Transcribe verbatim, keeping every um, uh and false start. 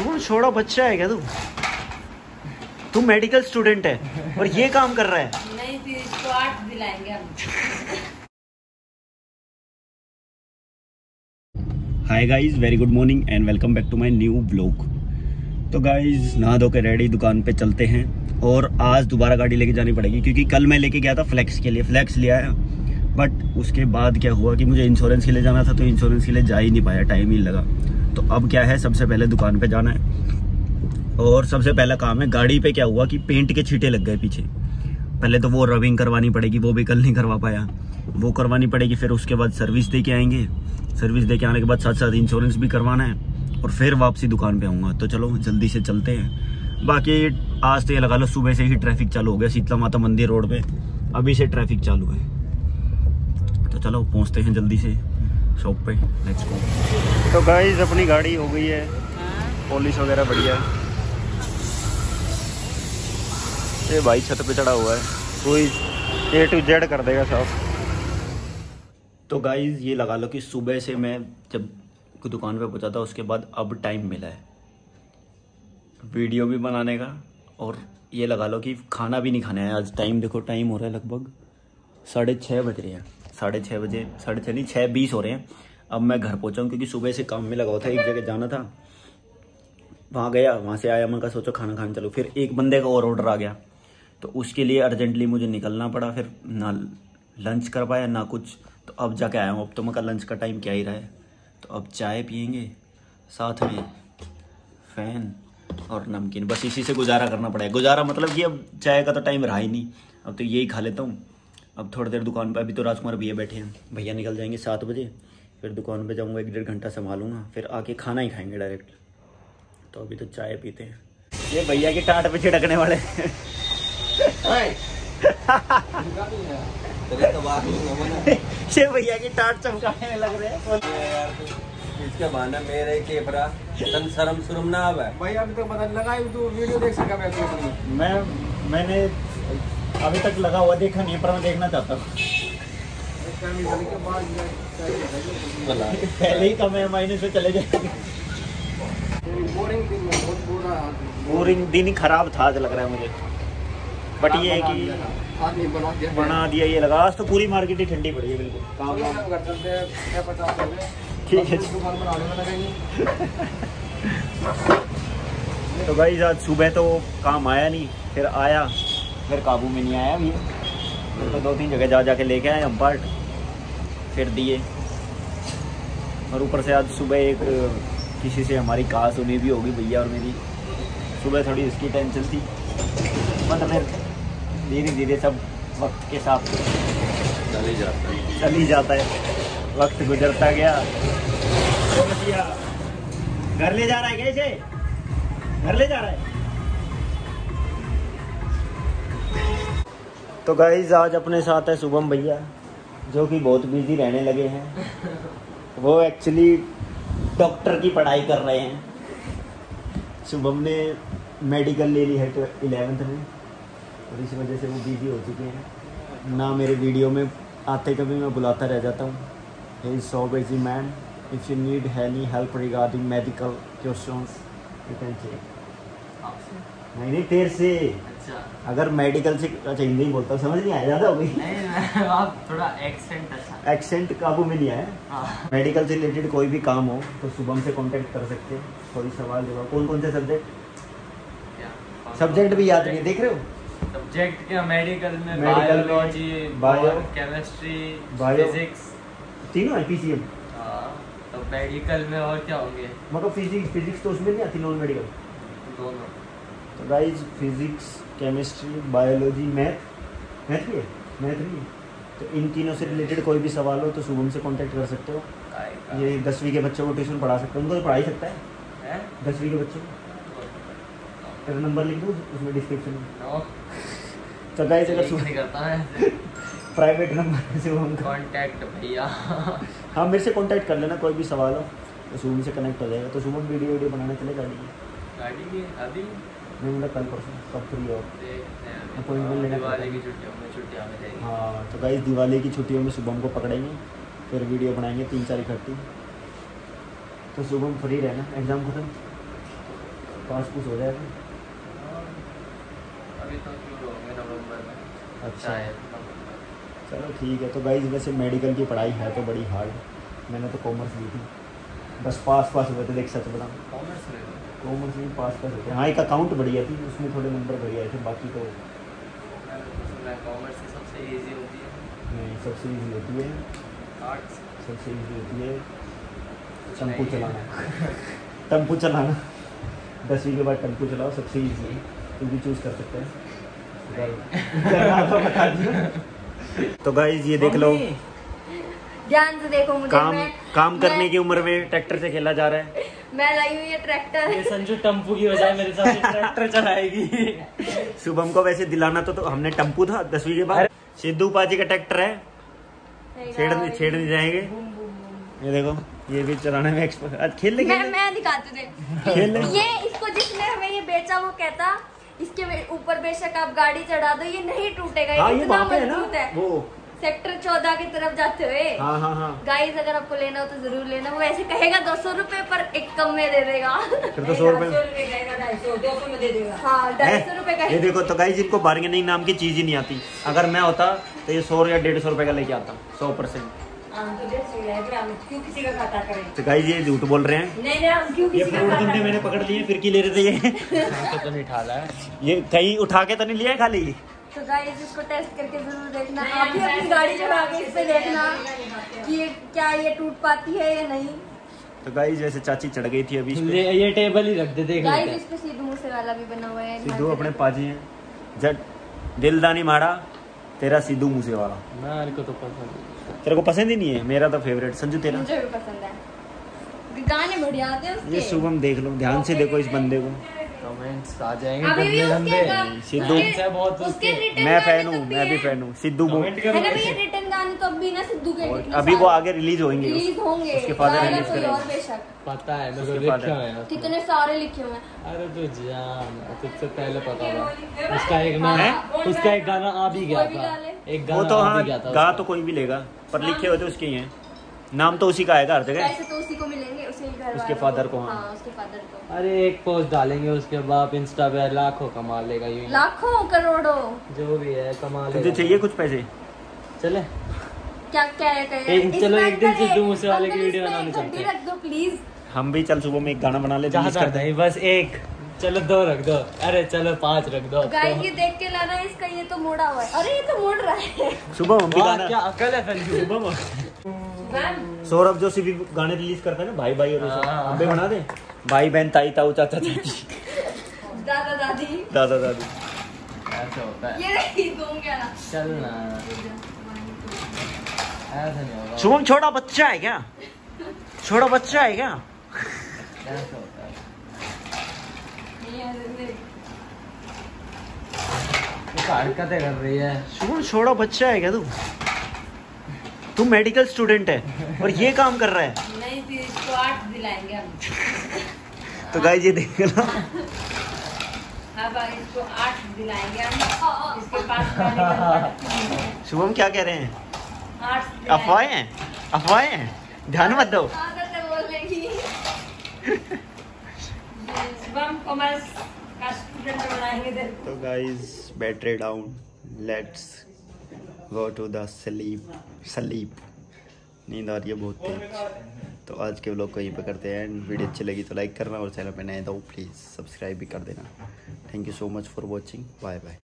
शुभम छोड़ा बच्चा है क्या तू? तू मेडिकल स्टूडेंट है और ये काम कर रहा है? नहीं फिर इसको आठ दिलाएंगे हम। Hi guys, very good morning and welcome back to my new vlog. तो गाइज नहा धो के रेडी दुकान पे चलते हैं और आज दोबारा गाड़ी लेके जानी पड़ेगी क्योंकि कल मैं लेके गया था फ्लेक्स के लिए, फ्लेक्स लिया है बट उसके बाद क्या हुआ कि मुझे इंश्योरेंस के लिए जाना था तो इंश्योरेंस के लिए जा ही नहीं पाया, टाइम ही लगा। तो अब क्या है, सबसे पहले दुकान पे जाना है और सबसे पहला काम है, गाड़ी पे क्या हुआ कि पेंट के छींटे लग गए पीछे। पहले तो वो रबिंग करवानी पड़ेगी, वो भी कल नहीं करवा पाया, वो करवानी पड़ेगी। फिर उसके बाद सर्विस दे के आएंगे, सर्विस दे के आने के बाद साथ साथ इंश्योरेंस भी करवाना है और फिर वापसी दुकान पे आऊँगा। तो चलो जल्दी से चलते हैं। बाकी आज तो ये लगा लो सुबह से ही ट्रैफिक चालू हो गया शीतला माता मंदिर रोड पे, अभी से ट्रैफिक चालू है। तो चलो पहुँचते हैं जल्दी से शॉप पे, लेट्स गो। तो गाइस अपनी गाड़ी हो गई है, पॉलिश वगैरह बढ़िया है। ये भाई छत पे चढ़ा हुआ है, कोई ए टू जेड कर देगा साहब। तो गाइस ये लगा लो कि सुबह से मैं जब दुकान पे पहुंचा था उसके बाद अब टाइम मिला है वीडियो भी बनाने का और ये लगा लो कि खाना भी नहीं खाना है आज। टाइम देखो, टाइम हो रहा है लगभग साढ़े छः बज रहे हैं, साढ़े छः बजे साढ़े छः नहीं छः बीस हो रहे हैं। अब मैं घर पहुंचा हूँ क्योंकि सुबह से काम में लगा हुआ था, एक जगह जाना था, वहाँ गया, वहाँ से आया, मैं कहा सोचो खाना खाने चलो। फिर एक बंदे का और ऑर्डर आ गया तो उसके लिए अर्जेंटली मुझे निकलना पड़ा, फिर ना लंच कर पाया ना कुछ। तो अब जाके आया हूँ, अब तो मैं लंच का टाइम क्या ही रहा है। तो अब चाय पियेंगे साथ में फ़ैन और नमकीन, बस इसी से गुजारा करना पड़ेगा। गुजारा मतलब कि अब चाय का तो टाइम रहा ही नहीं, अब तो यही खा लेता हूँ। अब थोड़ी देर दुकान पे, अभी तो राजकुमार भैया बैठे हैं, भैया निकल जाएंगे सात बजे, फिर दुकान पे जाऊँगा, एक डेढ़ घंटा संभालूंगा, फिर आके खाना ही खाएंगे डायरेक्ट। तो अभी तो चाय पीते हैं। ये भैया की टाट पे छिड़कने वाले ये भैया की टाट चमकाने लग रहे हैं। इसके बहाने मेरे केफरा तन शर्म शुर्म ना आवे भाई। अभी तक पता नहीं लगा, तू वीडियो देख सका? मैं मैं मैंने अभी तक लगा हुआ देखा नहीं, पर मैं देखना चाहता हूँ। पहले ही कम माइनस में चले जाएंगे। बोरिंग दिन ही खराब था आज लग रहा है मुझे, बट ये है कि बना दिया। ये लगा आज तो पूरी मार्केट ही ठंडी पड़ी है बिल्कुल। काम ठीक है। तो भाई आज सुबह तो काम आया नहीं, फिर आया फिर काबू में नहीं आया अभी, तो दो तीन जगह जा जाके लेके आए हम पार्ट, फिर दिए। और ऊपर से आज सुबह एक किसी से हमारी कहा सुनी भी होगी भैया और मेरी, सुबह थोड़ी उसकी टेंशन थी, मतलब फिर धीरे धीरे सब वक्त के साथ चल ही जाता है चल ही जाता है, वक्त गुजरता गया। घर ले जा रहा है कैसे? घर ले जा रहा है। तो गाइज आज अपने साथ है शुभम भैया, जो कि बहुत बिजी रहने लगे हैं। वो एक्चुअली डॉक्टर की पढ़ाई कर रहे हैं। शुभम ने मेडिकल ले ली है तो इलेवेंथ में, और इस वजह से वो बिजी हो चुके हैं। ना मेरे वीडियो में आते कभी मैं बुलाता रह जाता हूँ। He is so busy man, if you need any help regarding medical questions you can check. नहीं नहीं तेरे से अच्छा। अगर मेडिकल से, अच्छा हिंदी बोलता हूँ, समझ नहीं आया, ज़्यादा हो गई। नहीं आप थोड़ा एक्सेंट अच्छा, एक्सेंट काबू में नहीं आया। हाँ। मेडिकल से रिलेटेड कोई भी काम हो तो शुभम से कांटेक्ट कर सकते हैं, कोई सवाल जवाब। कौन कौन से सब्जेक्ट सब्जेक्ट भी याद नहीं, देख रहे हो? सब्जेक्ट क्या मेडिकल में? Biology, bio, chemistry, bio, physics, तीनों है पीसीएम। तो मेडिकल में और क्या होंगे? मतलब फिजिक्स फिजिक्स तो उसमें नहीं आती, नॉन मेडिकल दोनों। तो guys physics, chemistry, biology, math math भी है मैथ भी है तो इन तीनों से रिलेटेड कोई भी सवाल हो तो शुभम से कांटेक्ट कर सकते हो। ये दसवीं के बच्चों को ट्यूशन पढ़ा सकते हो, उनको तो पढ़ा ही सकता है दसवीं के बच्चों को। तेरा नंबर लिख दूँ उसमें डिस्क्रिप्शन में। तो गाइस अगर शुभम करता है प्राइवेट नंबर से हम कांटेक्ट भैया। हाँ मेरे से कांटेक्ट कर लेना, कोई भी सवाल हो तो शुभम से कनेक्ट हो जाएगा। तो शुभम वीडियो वीडियो बनाने चले गाड़ी की गाड़ी की अभी नहीं, मतलब कल परसों कब फ्री हो, अपॉइंटमेंट लेना। दिवाली की छुट्टियों में छुट्टियाँ में जाएगी। हाँ तो गाइस दिवाली की छुट्टियों में शुभम को पकड़ेंगे, फिर वीडियो बनाएंगे तीन चार इकट्ठी। तो शुभम फ्री रहना, एग्जाम खत्म पास पूछ हो जाएगा। अभी तो शुरू होंगे नवंबर में। अच्छा शायद चलो ठीक है। तो गाइस वैसे मेडिकल की पढ़ाई है तो बड़ी हार्ड, मैंने तो कॉमर्स ली थी, बस पास पास हुए थे। देख सच बता, कॉमर्स में कॉमर्स में पास पास होते हैं। हाँ एक अकाउंट बढ़िया थी, उसमें थोड़े नंबर बढ़िया थे, बाकी तो कॉमर्स की सबसे इजी होती है। नहीं, सबसे ईजी होती है आर्ट्स सबसे ईजी होती है टेम्पू चलाना। टेम्पू चलाना दसवीं के बाद टेम्पू चलाओ, सबसे ईजी है, तुम भी चूज़ कर सकते हैं। तो बता दिया। तो गाइस ये देख लो, ध्यान से देखो मुझे। काम मैं, काम करने मैं, की उम्र में ट्रैक्टर से खेला जा रहा है। मैं लाई हुई है ट्रैक्टर। ये संजू टम्पू की बजाय मेरे साथ ट्रैक्टर चलाएगी। शुभम को वैसे दिलाना तो, तो हमने टम्पू था दसवीं के बाद। सिद्धू पाजी का ट्रैक्टर है, छेड़ छेड़ नहीं जाएंगे। ये देखो ये भी चलाने में एक्सपर्ट। आज खेल ले मैं मैं दिखाती खेल ले। हूँ। ये इसको जिसने हमें ये बेचा वो कहता इसके ऊपर बेशक आप गाड़ी चढ़ा दो ये नहीं टूटेगा। हाँ, ये ये इतना वहाँ पे है ना मजबूत है। वो सेक्टर चौदह की तरफ जाते हुए। हाँ हाँ हाँ गाइस अगर आपको लेना हो तो जरूर लेना। वो ऐसे कहेगा दो सौ रूपए पर एक कम में दे देगा। फिर तो सौ रुपए दो सौ में दे देगा। हाँ ढाई सौ रूपए का। ये देखो तो गाइस इनको बार्गेनिंग नाम की चीज ही नहीं आती। अगर मैं होता तो ये सौ या डेढ़ सौ रुपए का लेके आता, सौ परसेंट। क्यों किसी का खाता करें? तो गाइस ये झूठ बोल रहे हैं। नहीं नहीं हम क्यों ये किसी का फ्रूट खाता धंधे मैंने पकड़ लिए, फिर की ले रहे थे ये। तो नहीं ठाला है ये कहीं उठा के तो नहीं लिया है खाली। तो गाइस इसको टेस्ट करके जरूर देखना। आप भी अपनी गाड़ी चढ़ा के इस पे देखना कि ये क्या ये टूट पाती है या नहीं। तो गाइस जैसे चाची चढ़ गई थी अभी इस पे। ये, ये टेबल ही रख दे, देख गाइस लेते हैं। इस पे सिद्धू मूसेवाला भी बना हुआ है। सिद्धू अपने पाजी हैं। जट दिलदानी मारा तेरा सिद्धू मूसेवाला। मेरे को तो पसंद है। तेरे को पसंद ही नहीं है? मेरा तो फेवरेट। संजू तेरा? मुझे भी पसंद है, गाने बढ़िया आते हैं उसके। ये शुभम देख लो, ध्यान से देखो इस बंदे को। कमेंट्स आ जाएंगे अभी भी गंदे उसके गंदे। गा- सिद्धू उसके- बहुत उसके उसके- रिटर्न मैं गाने फैन तो हूँ, मैं भी है। फैन हूँ सिद्धू को। कमेंट है ना करो। भैया रिटर्न गाने तो अब भी ना सिद्धू के और इतने अभी वो सारे आगे रिलीज होंगे। रिलीज होंगे। उसके फादर गाएगा रिलीज कोई और करेंगे। बेशक। पता है मेरे को उसके लिखे father। हुए हैं। कितने सारे लिखे हुए हैं। अरे तू जान, तुझसे पहले पता था उसका एक ना हाँ। उसका एक गाना आ भी गया कोई भी था। गा ले। एक वो गाना तो आ हाँ भी गया था गा उसका। तो कोई भी लेगा, पर लिखे हुए तो उसके ही हैं। नाम तो उसी का आएगा हर जगह। पैसे तो उसी को मिलेंगे, उसे ही घर उसके वालों father को, हाँ। हाँ उसके फादर को। अरे एक पोस्ट डालेंगे उसके बाप इंस्टा पे लाखों कमा लेगा यूं ही। लाखों करोड़ों जो भी है कमा तुझे लेगा। चाहिए कुछ पैसे? चले क्या क्या है कहे एक- चलो एक दिन सिद्धू मूसेवाले की वीडियो बनाने चलते चलते हैं। रख दो प्लीज। हम भी चल सुबह में एक गाना बना ले, रिलीज चाहता करते हैं। नहीं बस एक, चलो दो रख दो, अरे चलो पांच रख दो। गाइस ये देख के लाना है इसका, ये तो मोड़ा हुआ है। अरे ये तो मोड़ रहा है। सुबह हम भी वाह, गाना। क्या अकल है संजू। सौरभ जोशी भी गाने रिलीज करता है ना, भाई भाई और वो सब। हाँ। हम भी बना दे, भाई बहन ताई ताऊ चाचा चाची दादा दादी दादा दादी। ऐसा होता है। ये नहीं दूंगा ना। चल ना, ऐसा नहीं होगा। शुभम छोटा बच्चा है क्या? छोटा बच्चा है क्या? ऐसा होता है। ये हरकतें कर रही है। शुभम छोटा बच्चा है क्या तू? तू मेडिकल स्टूडेंट है और ये काम कर रहा है। नहीं फिर इसको आठ दिलाएंगे हम। तो गाइस ये देख लो, अब इसको आठ दिलाएंगे हम। इसके पास शुभम क्या कह रहे हैं? आठ अफवाहें हैं, अफवाहें हैं, ध्यान मत दो। आदत है बोलने की। शुभम कॉमर्स का स्टूडेंट बनाएंगे तेरे को। तो guys battery down, let's go to the sleep. Sleep नींद आ रही है बहुत तेज। तो आज के व्लॉग को यहीं पे करते हैं एंड वीडियो अच्छी लगी तो लाइक करना और चैनल पे नए तो प्लीज़ सब्सक्राइब भी कर देना। Thank you so much for watching, bye bye.